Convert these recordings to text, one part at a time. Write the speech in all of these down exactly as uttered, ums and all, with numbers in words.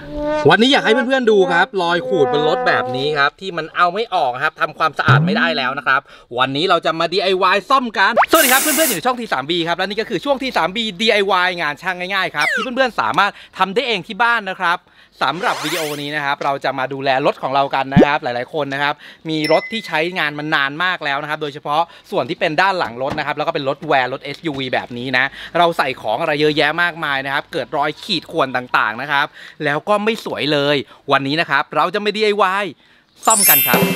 วันนี้อยากให้เพื่อนๆดูครับรอยขูดบนรถแบบนี้ครับที่มันเอาไม่ออกครับทำความสะอาดไม่ได้แล้วนะครับวันนี้เราจะมา ดี ไอ วาย ซ่อมกันสวัสดีครับเพื่อนๆอยู่ช่อง ที ทรี บี ครับและนี่ก็คือช่วง ที ทรี บี ดี ไอ วาย งานช่างง่ายๆครับที่เพื่อนๆสามารถทำได้เองที่บ้านนะครับสำหรับวิดีโอนี้นะครับเราจะมาดูแลรถของเรากันนะครับหลายๆคนนะครับมีรถที่ใช้งานมันนานมากแล้วนะครับโดยเฉพาะส่วนที่เป็นด้านหลังรถนะครับแล้วก็เป็นรถแวร์รถ เอส ยู วี แบบนี้นะเราใส่ของอะไรเยอะแยะมากมายนะครับเกิดรอยขีดข่วนต่างๆนะครับแล้วก็ไม่สวยเลยวันนี้นะครับเราจะมา ดี ไอ วาย ซ่อมกันครับ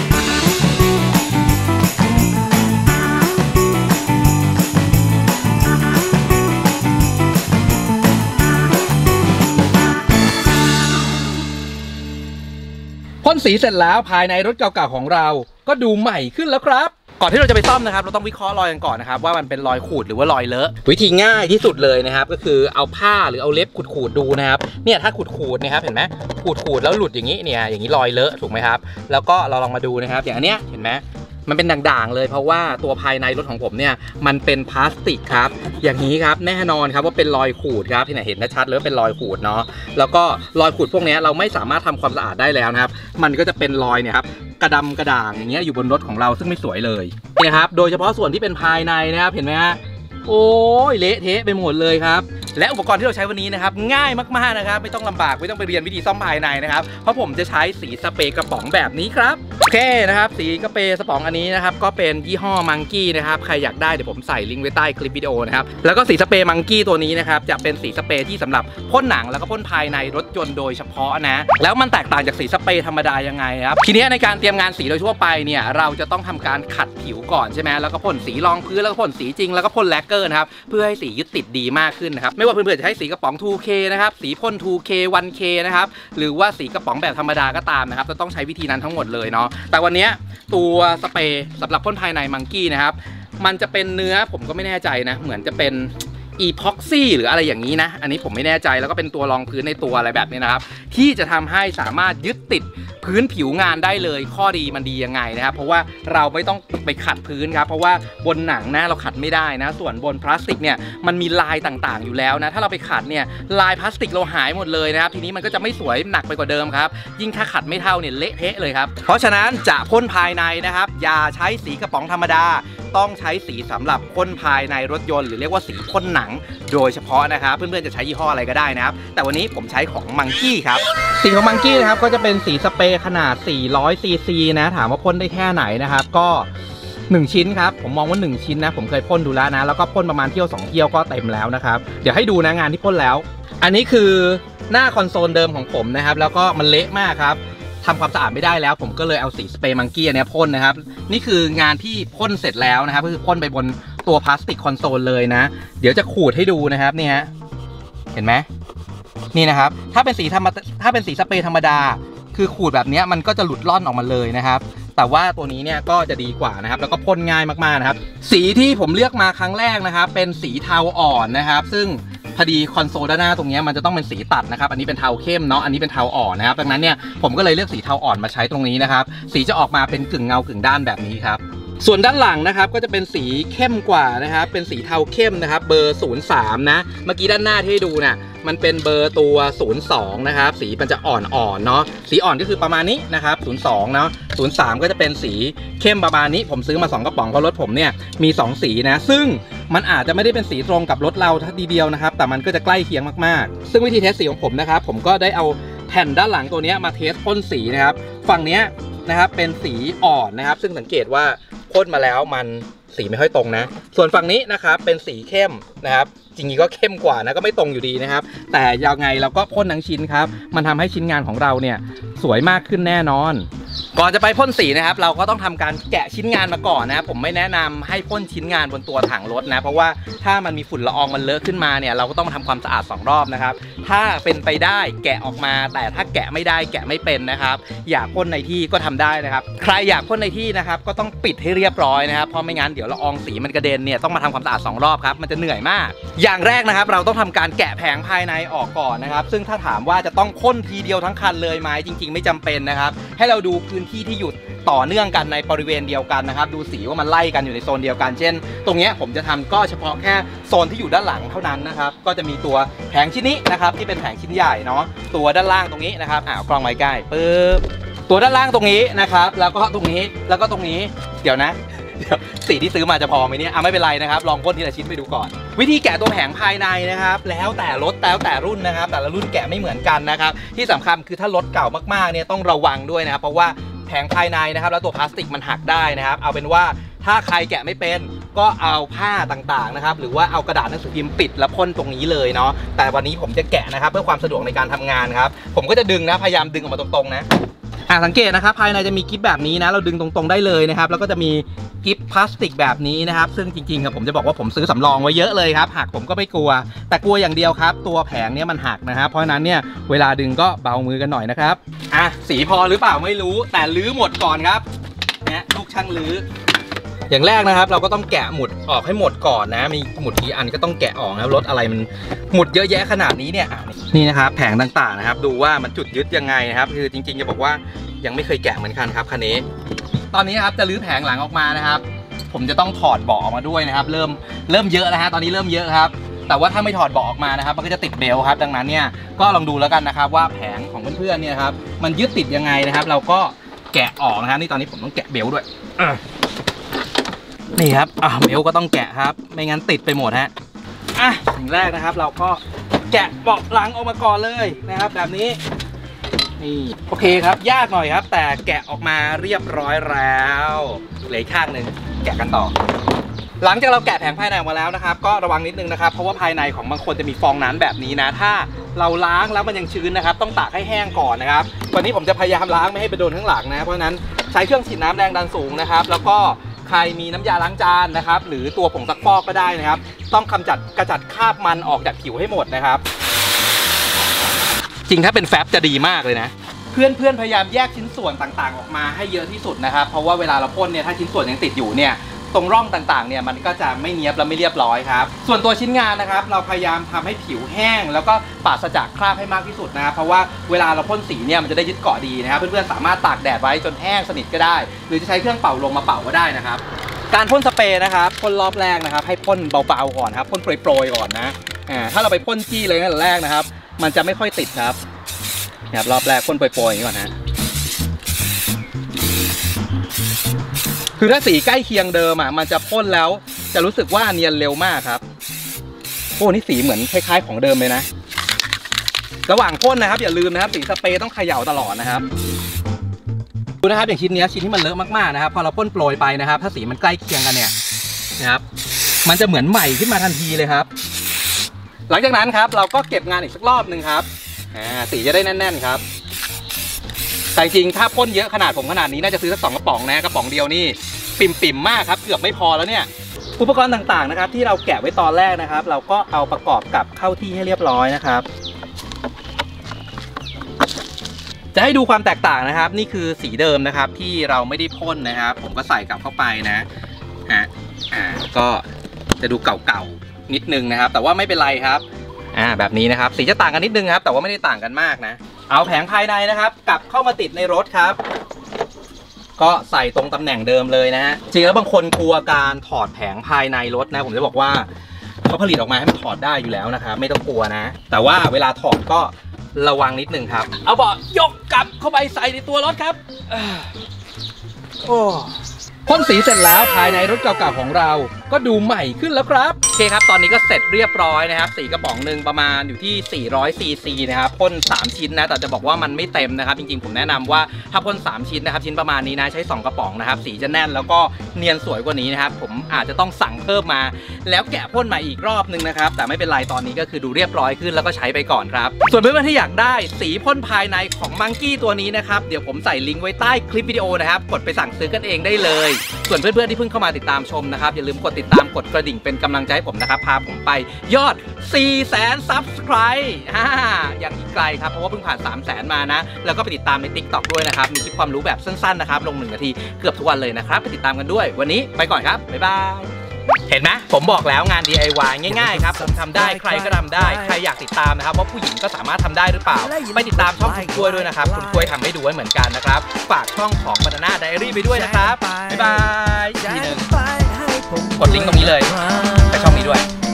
พ่นสีเสร็จแล้วภายในรถเก่าๆของเราก็ดูใหม่ขึ้นแล้วครับก่อนที่เราจะไปซ่อมนะครับเราต้องวิเคราะห์รอยกันก่อนนะครับว่ามันเป็นรอยขูดหรือว่ารอยเลอะวิธีง่ายที่สุดเลยนะครับก็คือเอาผ้าหรือเอาเล็บขูดๆดูนะครับเนี่ยถ้าขูดๆนะครับเห็นไหมขูดๆแล้วหลุดอย่างนี้เนี่ยอย่างนี้รอยเลอะถูกไหมครับแล้วก็เราลองมาดูนะครับอย่างอันเนี้ยเห็นไหมมันเป็นด่างๆเลยเพราะว่าตัวภายในรถของผมเนี่ยมันเป็นพลาสติกครับอย่างนี้ครับแน่นอนครับว่าเป็นรอยขูดครับที่ไหนเห็นชัดเลยเป็นรอยขูดเนาะแล้วก็รอยขูดพวกนี้เราไม่สามารถทำความสะอาดได้แล้วนะครับมันก็จะเป็นรอยเนี่ยครับกระดำกระด่างอย่างเงี้ยอยู่บนรถของเราซึ่งไม่สวยเลยนี่ครับโดยเฉพาะส่วนที่เป็นภายในนะครับเห็นไหมฮะโอ้ยเละเทะไปหมดเลยครับและอุปกรณ์ที่เราใช้วันนี้นะครับง่ายมากๆนะครับไม่ต้องลำบากไม่ต้องไปเรียนวิธีซ่อมภายในนะครับเพราะผมจะใช้สีสเปรย์กระป๋องแบบนี้ครับโอเคนะครับสีกระเปรย์กระป๋องอันนี้นะครับก็เป็นยี่ห้อมังกี้นะครับใครอยากได้เดี๋ยวผมใส่ลิงก์ไว้ใต้คลิปวิดีโอนะครับแล้วก็สีสเปรย์มังกี้ตัวนี้นะครับจะเป็นสีสเปรย์ที่สำหรับพ่นหนังแล้วก็พ่นภายในรถยนต์โดยเฉพาะนะแล้วมันแตกต่างจากสีสเปรย์ธรรมดายังไงครับทีนี้ในการเตรียมงานสีโดยทั่วไปเนี่ยเราจะต้องทำการขัดผิวก่อนใช่ไหมแล้วก็พ่นสีรองพื้นแล้วก็พ่นสีจริงแล้วก็พ่นแลกเกอร์นะครับเพื่อให้สียึดติดดีมากขึ้นนะครับไม่ว่าเพื่อนๆจะใช้สีกระป๋อง ทู เค นะครับสีพ่น ทู เค วัน เค นะครับหรือว่าสีกระป๋องแบบธรรมดาก็ตามนะครับจะต้องใช้วิธีนั้นทั้งหมดเลยเนาะแต่วันนี้ตัวสเปรย์สำหรับพ่นภายในมังกี้นะครับมันจะเป็นเนื้อผมก็ไม่แน่ใจนะเหมือนจะเป็นอีพ็อกซี่หรืออะไรอย่างนี้นะอันนี้ผมไม่แน่ใจแล้วก็เป็นตัวรองพื้นในตัวอะไรแบบนี้นะครับที่จะทำให้สามารถยึดติดพื้นผิวงานได้เลยข้อดีมันดียังไงนะครับเพราะว่าเราไม่ต้องไปขัดพื้นครับเพราะว่าบนหนังนะเราขัดไม่ได้นะส่วนบนพลาสติกเนี่ยมันมีลายต่างๆอยู่แล้วนะถ้าเราไปขัดเนี่ยลายพลาสติกเราหายหมดเลยนะครับทีนี้มันก็จะไม่สวยหนักไปกว่าเดิมครับยิ่งถ้าขัดไม่เท่าเนี่ยเละเทะเลยครับเพราะฉะนั้นจะพ่นภายในนะครับอย่าใช้สีกระป๋องธรรมดาต้องใช้สีสำหรับพ่นภายในรถยนต์หรือเรียกว่าสีพ่นหนังโดยเฉพาะนะครับเพื่อนๆจะใช้ยี่ห้ออะไรก็ได้นะครับแต่วันนี้ผมใช้ของมังกี้ครับสีของมังกี้นะครับก็จะเป็นสีสเปรย์ขนาดสี่ร้อยซีซีนะถามว่าพ่นได้แค่ไหนนะครับก็หนึ่งชิ้นครับผมมองว่าหนึ่งชิ้นนะผมเคยพ่นดูแล้วนะแล้วก็พ่นประมาณเที่ยวสองเที่ยวก็เต็มแล้วนะครับเดี๋ยวให้ดูนะงานที่พ่นแล้วอันนี้คือหน้าคอนโซลเดิมของผมนะครับแล้วก็มันเละมากครับทำความสะอาดไม่ได้แล้วผมก็เลยเอาสีสเปรย์มังกี้เนี่ยพ่นนะครับนี่คืองานที่พ่นเสร็จแล้วนะครับก็คือพ่นไปบนตัวพลาสติกคอนโซลเลยนะเดี๋ยวจะขูดให้ดูนะครับนี่ฮะเห็นไหมนี่นะครับถ้าเป็นสีธรรมถ้าเป็นสีสเปรย์ธรรมดาคือขูดแบบนี้มันก็จะหลุดล่อนออกมาเลยนะครับแต่ว่าตัวนี้เนี่ยก็จะดีกว่านะครับแล้วก็พ่นง่ายมากๆนะครับสีที่ผมเลือกมาครั้งแรกนะครับเป็นสีเทาอ่อนนะครับซึ่งพอดีคอนโซลด้านหน้าตรงนี้มันจะต้องเป็นสีตัดนะครับอันนี้เป็นเทาเข้มเนาะอันนี้เป็นเทาอ่อนนะครับดังนั้นเนี่ยผมก็เลยเลือกสีเทาอ่อนมาใช้ตรงนี้นะครับสีจะออกมาเป็นกึ่งเงากึ่งด้านแบบนี้ครับส่วนด้านหลังนะครับก็จะเป็นสีเข้มกว่านะครับเป็นสีเทาเข้มนะครับเบอร์ศูนย์สามนะเมื่อกี้ด้านหน้าที่ให้ดูนะ่ะมันเป็นเบอร์ตัวศูนย์สองนะครับสีมันจะอ่อนๆเนาะสีอ่อนก็คือประมาณนี้นะครับศูนย์สองเนาะศูนย์สามก็จะเป็นสีเข้มประมาณนี้ผมซื้อมาสองกระป๋องเพราะรถผมเนี่ยมีสองสีนะซึ่งมันอาจจะไม่ได้เป็นสีตรงกับรถเราทีเดียวนะครับแต่มันก็จะใกล้เคียงมากๆซึ่งวิธีเทสสีของผมนะครับผมก็ได้เอาแผ่นด้านหลังตัวนี้มาเทสพ่นสีนะครับฝั่งนี้นะครับเป็นสีอ่อนนะครับซึ่งสังเกตว่าพ่นมาแล้วมันสีไม่ค่อยตรงนะส่วนฝั่งนี้นะครับเป็นสีเข้มนะครับจริงๆก็เข้มกว่านะก็ไม่ตรงอยู่ดีนะครับแต่ยังไงเราก็พ่นทั้งชิ้นครับมันทำให้ชิ้นงานของเราเนี่ยสวยมากขึ้นแน่นอนก่อนจะไปพ่นสีนะครับเราก็ต้องทำการแกะชิ้นงานมาก่อนนะครับผมไม่แนะนำให้พ่นชิ้นงานบนตัวถังรถนะเพราะว่าถ้ามันมีฝุ่นละอองมันเลอะขึ้นมาเนี่ยเราก็ต้องมาทำความสะอาดสองรอบนะครับถ้าเป็นไปได้แกะออกมาแต่ถ้าแกะไม่ได้แกะไม่เป็นนะครับอยากพ่นในที่ก็ทำได้นะครับใครอยากพ่นในที่นะครับก็ต้องปิดให้เรียบร้อยนะครับเพราะไม่งั้นเดี๋ยวละอองสีมันกระเด็นเนี่ยต้องมาทำความสะอาดสองรอบครับมันจะเหนื่อยมากอย่างแรกนะครับเราต้องทำการแกะแผงภายในออกก่อนนะครับซึ่งถ้าถามว่าจะต้องพ่นทีเดียวทั้งคันเลยไหมจริงๆไม่จำเป็นนะครับให้เราดูพื้นที่ที่หยุดต่อเนื่องกันในบริเวณเดียวกันนะครับดูสีว่ามันไล่กันอยู่ในโซนเดียวกันเช่นตรงนี้ผมจะทำก็เฉพาะแค่โซนที่อยู่ด้านหลังเท่านั้นนะครับก็จะมีตัวแผงชิ้นนี้นะครับที่เป็นแผงชิ้นใหญ่เนาะตัวด้านล่างตรงนี้นะครับอ่ากล้องไว้ใกล้ปึ๊บตัวด้านล่างตรงนี้นะครับแล้วก็ตรงนี้แล้วก็ตรงนี้เดี๋ยวนะเดี๋ยวสีที่ซื้อมาจะพอไหมเนี่ยอ่ะไม่เป็นไรนะครับลองพ่นทีละชิ้นไปดูก่อนวิธีแกะตัวแผงภายในนะครับแล้วแต่รถแล้วแต่รุ่นนะครับแต่ละรุ่นแกะไม่เหมือนกันนะครับที่สำคัญคือถ้ารถเก่ามากๆเนี่ยต้องระวังด้วยนะครับเพราะว่าแผงภายในนะครับแล้วตัวพลาสติกมันหักได้นะครับเอาเป็นว่าถ้าใครแกะไม่เป็นก็เอาผ้าต่างๆนะครับหรือว่าเอากระดาษหนังสือพิมพ์ปิดแล้วพ่นตรงนี้เลยเนาะแต่วันนี้ผมจะแกะนะครับเพื่อความสะดวกในการทำงานครับผมก็จะดึงนะพยายามดึงออกมาตรงๆนะอ่าสังเกตนะครับภายในจะมีกิ๊บแบบนี้นะเราดึงตรงๆได้เลยนะครับแล้วก็จะมีกิ๊บพลาสติกแบบนี้นะครับซึ่งจริงๆครับผมจะบอกว่าผมซื้อสำรองไว้เยอะเลยครับหักผมก็ไม่กลัวแต่กลัวอย่างเดียวครับตัวแผงเนี้ยมันหักนะครับเพราะฉะนั้นเนี่ยเวลาดึงก็เบามือกันหน่อยนะครับอ่ะสีพอหรือเปล่าไม่รู้แต่ลื้อหมดก่อนครับเนี่ยลูกช่างลื้ออย่างแรกนะครับเราก็ต้องแกะหมุดออกให้หมดก่อนนะมีหมุดกี่อันก็ต้องแกะออกนะครับรถอะไรมันหมุดเยอะแยะขนาดนี้เนี่ยนี่นะครับแผงต่างๆนะครับดูว่ามันจุดยึดยังไงนะครับคือจริงๆจะบอกว่ายังไม่เคยแกะเหมือนกันครับคันนี้ตอนนี้ครับจะลื้อแผงหลังออกมานะครับผมจะต้องถอดเบาะออกมาด้วยนะครับเริ่มเริ่มเยอะแล้วฮะตอนนี้เริ่มเยอะครับแต่ว่าถ้าไม่ถอดเบาะออกมานะครับมันก็จะติดเบลครับดังนั้นเนี่ยก็ลองดูแล้วกันนะครับว่าแผงของเพื่อนๆเนี่ยครับมันยึดติดยังไงนะครับเราก็แกะออกนะครับนี่ตอนนี้ผมต้องแกะเบลด้วยนี่ครับอ่ะเบลก็ต้องแกะครับไม่งั้นติดไปหมดฮะอ่ะสิ่งแรกนะครับเราก็แกะเบาะหลังออกมาก่อนเลยนะครับแบบนี้นี่โอเคครับยากหน่อยครับแต่แกะออกมาเรียบร้อยแล้วเหลืออีกข้างหนึ่งแกะกันต่อหลังจากเราแกะแผงภายในออกมาแล้วนะครับก็ระวังนิดนึงนะครับเพราะว่าภายในของบางคนจะมีฟองน้ำแบบนี้นะถ้าเราล้างแล้วมันยังชื้นนะครับต้องตากให้แห้งก่อนนะครับวันนี้ผมจะพยายามล้างไม่ให้ไปโดนข้างหลังนะเพราะฉะนั้นใช้เครื่องฉีดน้ำแรงดันสูงนะครับแล้วก็ใครมีน้ำยาล้างจานนะครับหรือตัวผงซักฟอกก็ได้นะครับต้องกำจัดกระจัดคราบมันออกจากผิวให้หมดนะครับจริงถ้าเป็นแฟบจะดีมากเลยนะเพื่อนๆพยายามแยกชิ้นส่วนต่างๆออกมาให้เยอะที่สุดนะครับเพราะว่าเวลาเราพ่นเนี่ยถ้าชิ้นส่วนยังติดอยู่เนี่ยตรงร่องต่างๆเนี่ยมันก็จะไม่เนียบและไม่เรียบร้อยครับส่วนตัวชิ้นงานนะครับเราพยายามทำให้ผิวแห้งแล้วก็ปราศจากคราบให้มากที่สุดนะครับเพราะว่าเวลาเราพ่นสีเนี่ยมันจะได้ยึดเกาะดีนะครับเพื่อนๆสามารถตากแดดไว้จนแห้งสนิทก็ได้หรือจะใช้เครื่องเป่าลมมาเป่าก็ได้นะครับการพ่นสเปรย์นะครับพ่นรอบแรกนะครับให้พ่นเบาๆก่อนครับพ่นโปรยๆก่อนนะอ่าถ้าเราไปพ่นจี้เลยตั้งแต่แรกนะครับมันจะไม่ค่อยติดครับนะครับรอบแรกพ่นโปรยๆอย่างนี้ก่อนนะคือถ้าสีใกล้เคียงเดิมอ่ะมันจะพ่นแล้วจะรู้สึกว่าเนียนเร็วมากครับโอ้นี่สีเหมือนคล้ายๆของเดิมเลยนะระหว่างพ่นนะครับอย่าลืมนะครับสีสเปรย์ต้องเขย่าตลอดนะครับดูนะครับอย่างชิ้นนี้ชิ้นที่มันเลอะมากๆนะครับพอเราพ่นโปรยไปนะครับถ้าสีมันใกล้เคียงกันเนี่ยนะครับมันจะเหมือนใหม่ขึ้นมาทันทีเลยครับหลังจากนั้นครับเราก็เก็บงานอีกสักรอบหนึ่งครับอ่าสีจะได้แน่นๆครับแต่จริงถ้าพ่นเยอะขนาดผมขนาดนี้น่าจะซื้อสักสองกระป๋องนะกระป๋องเดียวนี่ปิ่มๆมากครับเกือบไม่พอแล้วเนี่ยอุปกรณ์ต่างๆนะครับที่เราแกะไว้ตอนแรกนะครับเราก็เอาประกอบกับเข้าที่ให้เรียบร้อยนะครับจะให้ดูความแตกต่างนะครับนี่คือสีเดิมนะครับที่เราไม่ได้พ่นนะครับผมก็ใส่กลับเข้าไปนะฮะอ่าก็จะดูเก่าๆนิดนึงนะครับแต่ว่าไม่เป็นไรครับอ่าแบบนี้นะครับสีจะต่างกันนิดนึงครับแต่ว่าไม่ได้ต่างกันมากนะเอาแผงภายในนะครับกลับเข้ามาติดในรถครับก็ใส่ตรงตำแหน่งเดิมเลยนะฮะจริงแล้วบางคนกลัวการถอดแผงภายในรถนะผมจะบอกว่าเขาผลิตออกมาให้มันถอดได้อยู่แล้วนะครับไม่ต้องกลัวนะแต่ว่าเวลาถอดก็ระวังนิดนึงครับเอาเบาะยกกลับเข้าไปใส่ในตัวรถครับโอ้พ่นสีเสร็จแล้วภายในรถเก่าๆของเราก็ดูใหม่ขึ้นแล้วครับโอเคครับตอนนี้ก็เสร็จเรียบร้อยนะครับสีกระป๋องหนึ่งประมาณอยู่ที่สี่ร้อยซีซีนะครับพ่นสามชิ้นนะแต่จะบอกว่ามันไม่เต็มนะครับจริงๆผมแนะนำว่าถ้าพ่นสามชิ้นนะครับชิ้นประมาณนี้นะใช้สองกระป๋องนะครับสีจะแน่นแล้วก็เนียนสวยกว่านี้นะครับผมอาจจะต้องสั่งเพิ่มมาแล้วแกะพ่นมาอีกรอบนึงนะครับแต่ไม่เป็นไรตอนนี้ก็คือดูเรียบร้อยขึ้นแล้วก็ใช้ไปก่อนครับส่วนเพื่อนๆที่อยากได้สีพ่นภายในของมังกี้ตัวนี้นะครับเดี๋ยวผมใส่ลิงก์ไว้ใต้คลิปวิดีโอนะครับกดไปสั่งซื้อกันเองได้เลยส่วนเพื่อนๆที่เพิ่งเข้ามาติดตามชมนะครับอย่าลืมกดติดตามกดกระดิ่งเป็นกำลังใจให้ผมนะครับพาผมไปยอด สี่แสน ซับสไครบ์ ฮ่ายังอีกไกลครับเพราะว่าเพิ่งผ่าน สามแสน มานะแล้วก็ไปติดตามใน ติ๊กต็อก ด้วยนะครับมีคลิปความรู้แบบสั้นๆนะครับลงหนึ่งนาทีเกือบทุกวันเลยนะครับไปติดตามกันด้วยวันนี้ไปก่อนครับบ๊ายบายเห็นไหมผมบอกแล้วงาน ดี ไอ วาย ง่ายๆครับผมทำได้ใครก็ทำได้ใครอยากติดตามนะครับว่าผู้หญิงก็สามารถทำได้หรือเปล่าไปติดตามช่องคุณกล้วยด้วยนะครับคุณกล้วยทำให้ดูเหมือนกันนะครับฝากช่องของ Banana Diary ไปด้วยนะครับบ๊ายบายทีหนึ่งกดลิงก์ตรงนี้เลยไปช่องนี้ด้วย